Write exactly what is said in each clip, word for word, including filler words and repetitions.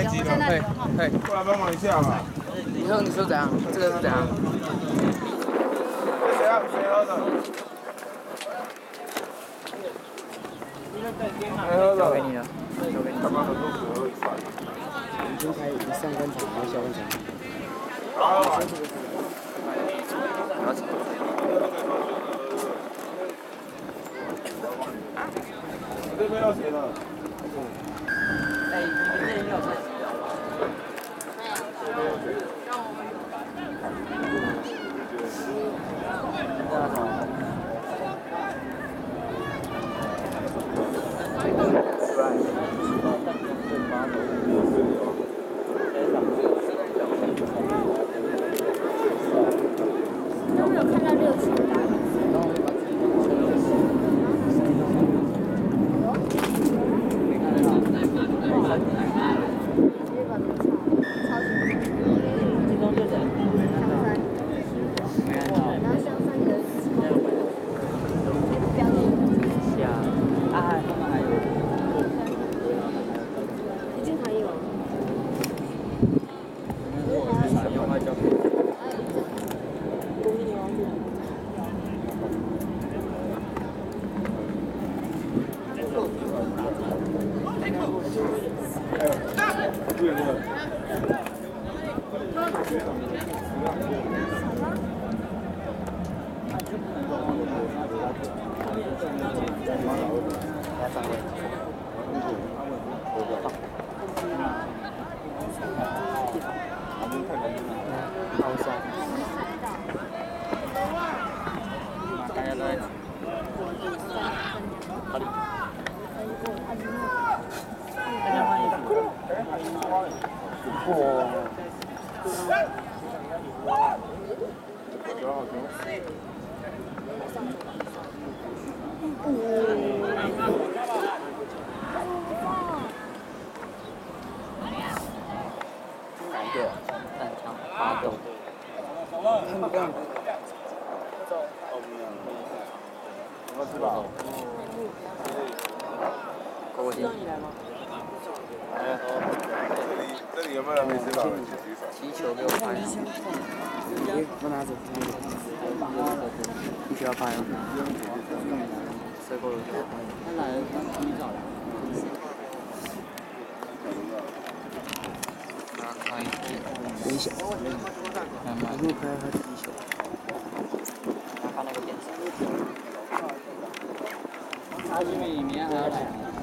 机了，对对，过来帮忙一下吧。 你说你说怎样？这个是怎样？ 谁啊？谁喝的？谁喝的？ 交给你了，交给你。 干嘛很多水喝一算？ 已经开上半场，然后下半场。 好。我这边要谁了？ 哎，你们这里有菜鸡的？ 都没有看到六七个打粉丝。 哪一个？蛋汤八豆。 看不干。 我吃饱。 狗狗丁。 哎，这里有没有人没吃饱？ 踢球给我拍。 哎，我拿走。 必须要拍哦。这个。他来洗澡了。看一下。 等一下。 慢慢。 我拍他踢球。 看那个电视。他因为明天还要来。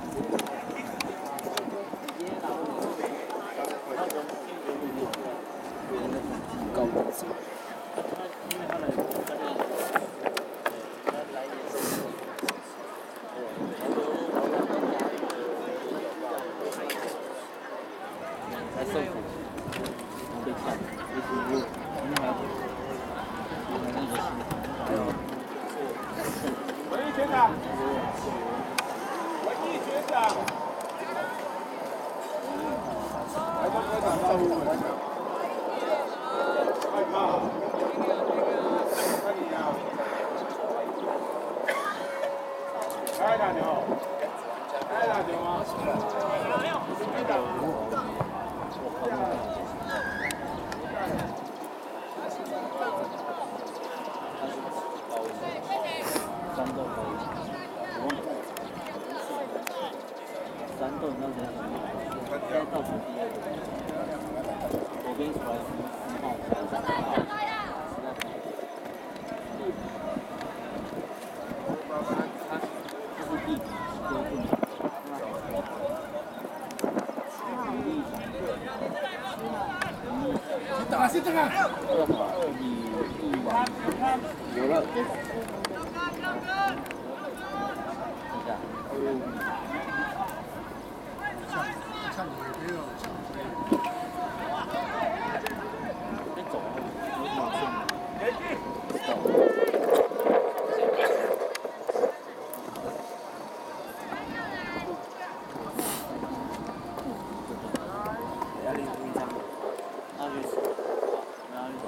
高高走。 来受苦。可以看，可以听。我们还要。 文艺学长，文艺学长，来跟科长照顾我一下。害怕？看你呀。来打球，来打球吗？没有，没打。 三豆可以，三豆那边现在倒数第二，我跟你说，四号，这是第几？ 打是这个。 二号，二比一完， 有了。 看你没有。 没走，有什么事吗？压力紧张，那就哪里？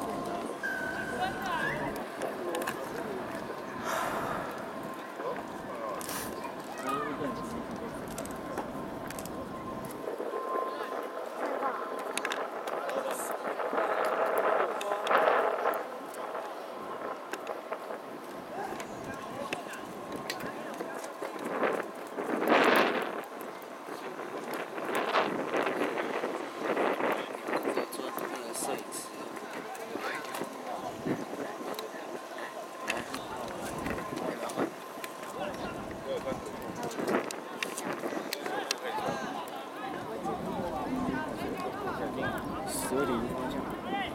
十二点的方向。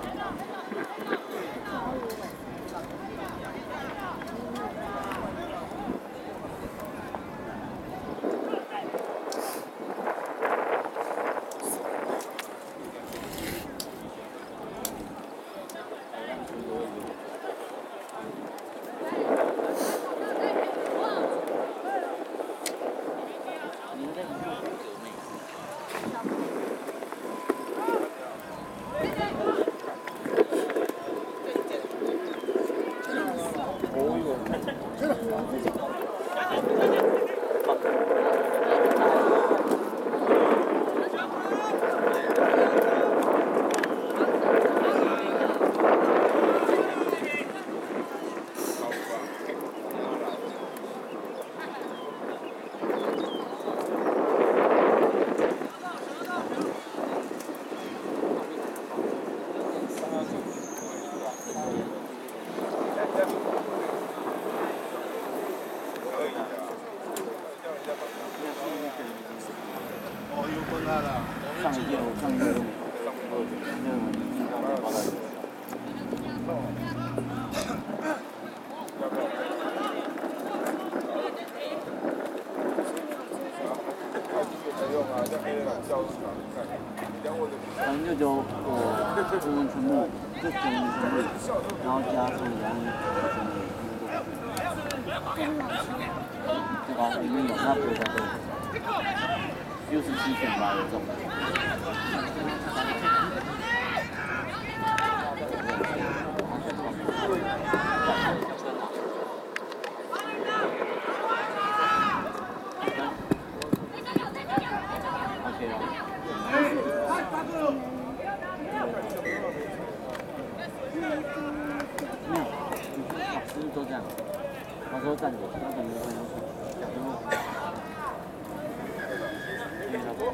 上一届我上一届我我我反正就只有我中文全部，就中文全部，然后加上两对吧？里面有他国家队，六十七选拔有中。没有，老师都这样，老师都站着，他可能会讲最后，因为他不会，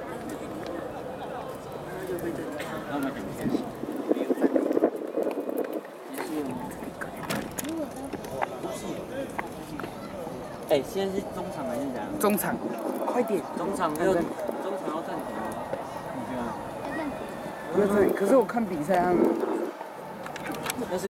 他们很开心。哎、欸，现在是中场还是怎样？ 中场，快点！ 中场要中场要暂停吗？你觉得？ 不要暂停，可是我看比赛他们。